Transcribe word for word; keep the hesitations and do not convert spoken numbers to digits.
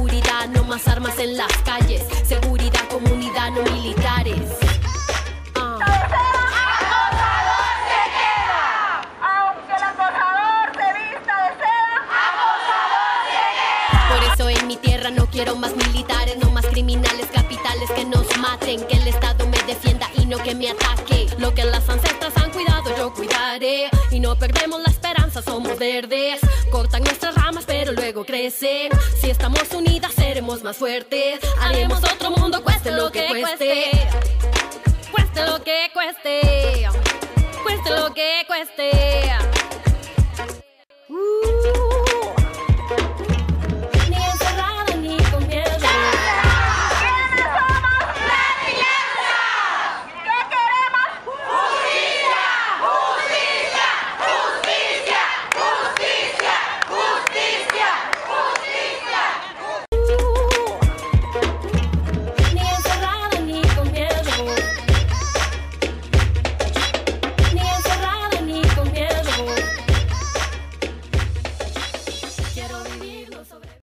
seguridad, no más armas en las calles. Seguridad, comunidad, no militares. uh. Por eso en mi tierra no quiero más militares, no más criminales capitales que nos maten. Que el Estado me defienda y no que me ataque. Lo que las ancestras han cuidado yo cuidaré. Y no perdemos la esperanza, somos verdes. Cortan nuestras ramas pero luego crecen. Si estamos unidas seremos más fuertes. Haremos otro mundo cueste lo que cueste. Cueste lo que cueste. Cueste lo que cueste.